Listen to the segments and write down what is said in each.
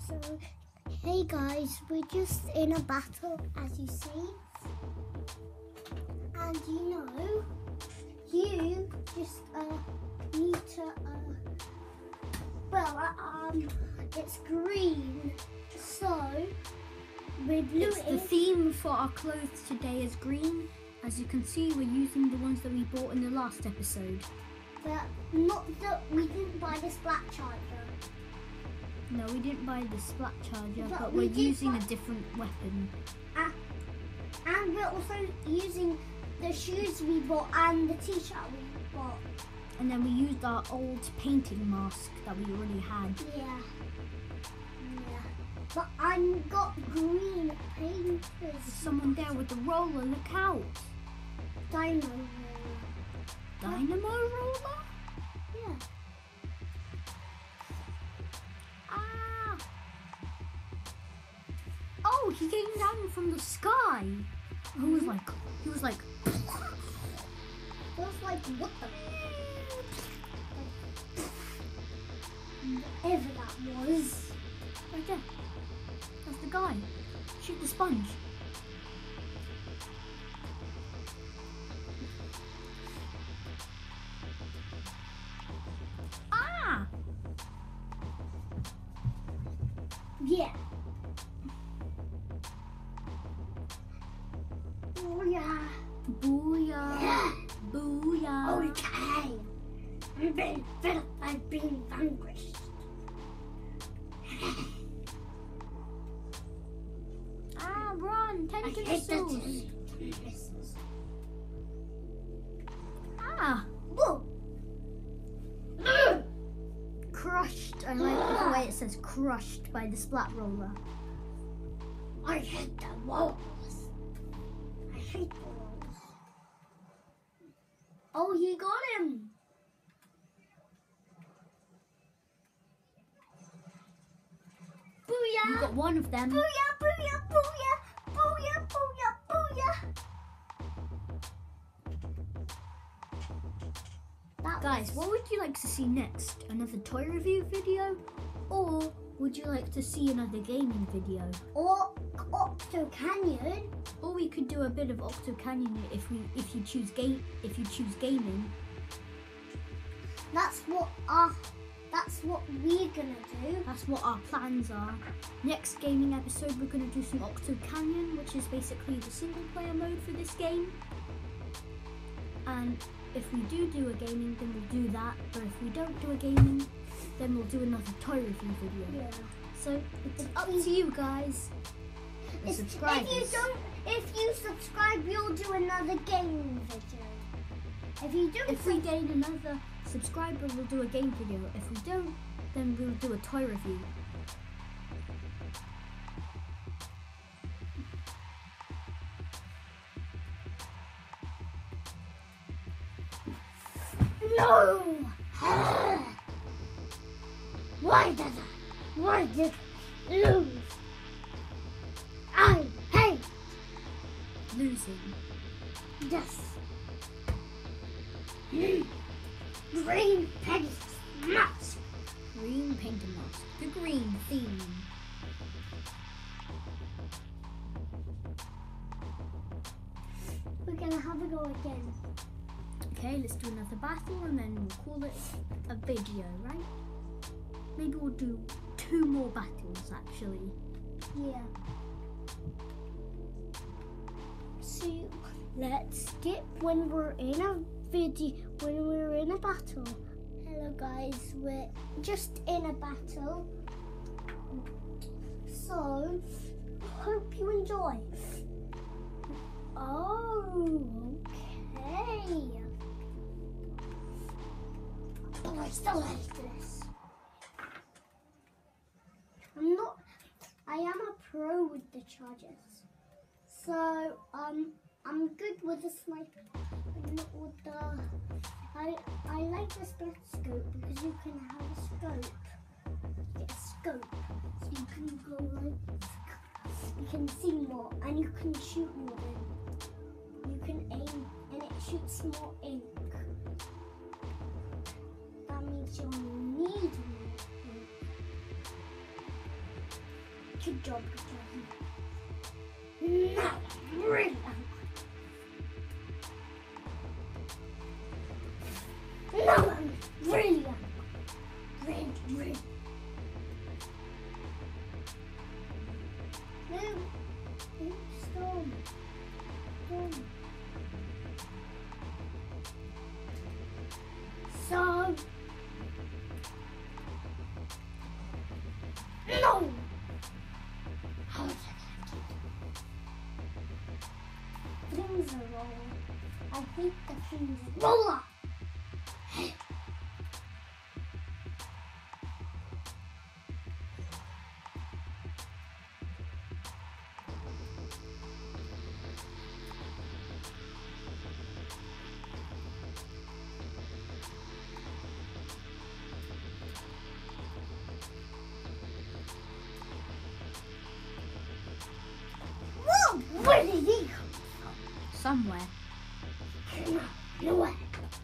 So, hey guys, we're just in a battle, as you see. And you just need to, it's green, so we're blue. It's the theme for our clothes today is green. As you can see, we're using the ones that we bought in the last episode. But we didn't buy this black charger. No, we didn't buy the splat charger, but we we're did using buy- a different weapon. And we're also using the shoes we bought and the t-shirt we bought. And then we used our old painting mask that we already had. Yeah. But I got green painters. There's someone there with the roller, look out! Dino. Dynamo roller? Yeah. Ah! Oh, he came down from the sky. He was like, It was like, what the? Whatever that was. right there. That's the guy. Shoot the sponge. Ah! Yeah. Booyah. Booyah! Yeah. Booyah! Okay. I've been vanquished. Ah, run! I Ten hate the missiles. Ah! Whoa. Crushed. I like the way it says crushed by the splat roller. I hate the walls. I hate the walls. Oh, you got him. Booyah. You got one of them. Booyah, booyah, booyah, booyah, booyah, booyah. Guys, what would you like to see next? Another toy review video? Or would you like to see another gaming video? Or Octo Canyon. Or we could do a bit of Octo Canyon if you choose gaming. That's what we're gonna do. That's what our plans are. Next gaming episode we're gonna do some Octo Canyon, which is basically the single player mode for this game. And if we do a gaming, then we'll do that. But if we don't do a gaming, then we'll do another toy review video. Yeah. So it's up to you guys. The subscribers. If you subscribe, you'll do another gaming video. If we gain another subscriber, we'll do a game video. If we don't, then we'll do a toy review. No! Why did I lose? I hate Losing. this. Green paint mask. Green painting mask. The green theme. We're gonna have a go again. Okay, let's do another battle and then we'll call it a video, right? Maybe we'll do 2 more battles actually. Yeah. So let's skip when we're in a battle. Hello guys, we're just in a battle. So hope you enjoy. Oh, okay. But I still hate this. I am a pro with the charges. So, I'm good with the sniper, but not with the... I like the split scope because you can have a scope. You get a scope, so you can go like... You can see more, and you can shoot more then. You can aim, and it shoots more ink. That means you'll need more ink. Good job, good job. No, really. No, I'm really. Really. No, storm. So, no. How did I get Flimsy roller? I hate the flimsy roller. Where did he come from? Somewhere. Nowhere.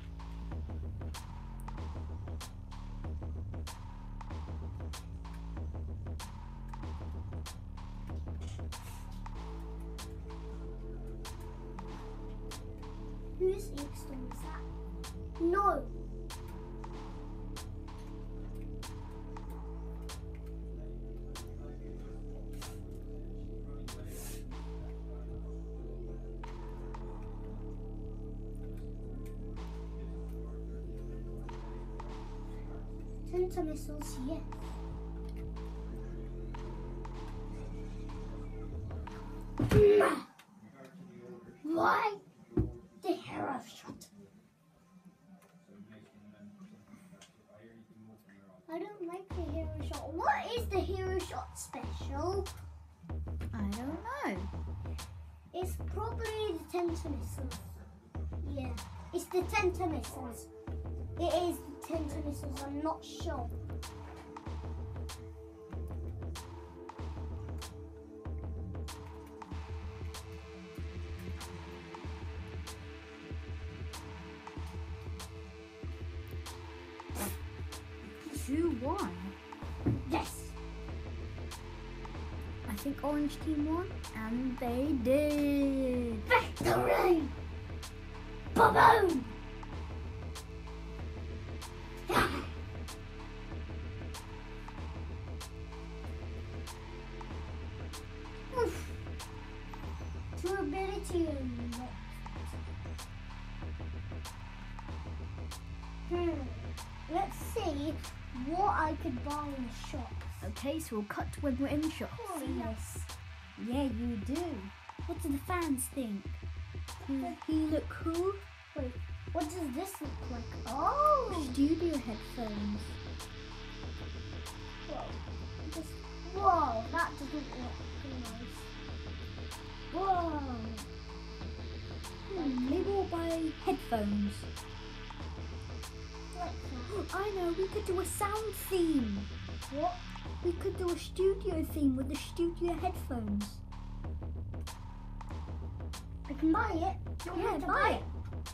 Whose inkstone is that? No. Tenta missiles, yes. Why the hero shot? I don't like the hero shot. What is the hero shot special? I don't know. It's probably the Tenta missiles. Yeah, it's the Tenta missiles. It is the Tenta missiles, I'm not sure. Who won? Yes. I think Orange Team won, and they did. Victory! Boom! Durability unlocked. Let's see what I could buy in the shops. Okay, so we'll cut to when we're in the shop. Oh, yes. Yeah, you do. What do the fans think? He look cool? Wait, what does this look like? Oh! Studio headphones. Whoa, that doesn't look nice. Whoa! Maybe we'll buy headphones. Like that. I know, we could do a sound theme. What? We could do a studio theme with the studio headphones. I can buy it. You want me to buy it?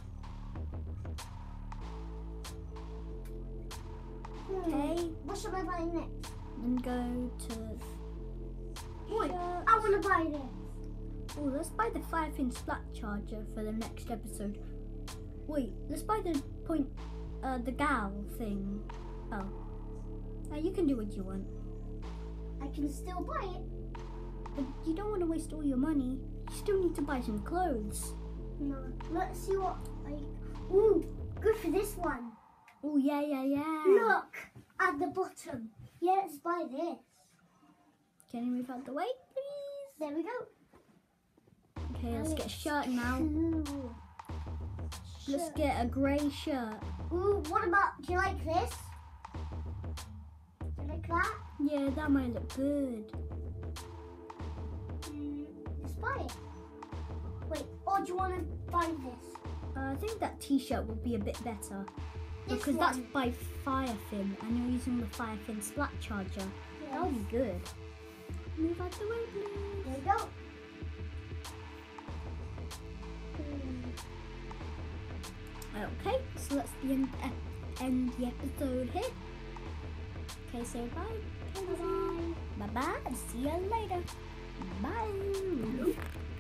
Okay. What should I buy next? Then go to... Wait, shirts. I want to buy this. Oh, let's buy the 5-pin splat charger for the next episode. Wait, let's buy the gal thing. Oh. You can do what you want. I can still buy it. But you don't want to waste all your money. You still need to buy some clothes. No. Let's see what I... Ooh, good for this one. Oh, yeah. Look at the bottom. Yeah, let's buy this. Can you move out the way, please? There we go. Okay, let's get a shirt now. Cool. Let's Shirt. get a grey shirt. Ooh, what about, do you like this? Do you like that? Yeah, that might look good. Let's buy it. Wait, or do you want to buy this? I think that t-shirt would be a bit better. This Because one. that's by Firefin and you're using the Firefin splat charger. Yes. That would be good. Move out the way, please. There we go. Okay, so let's end the episode here. Okay, say bye. Bye-bye. Bye bye and see you later. Bye.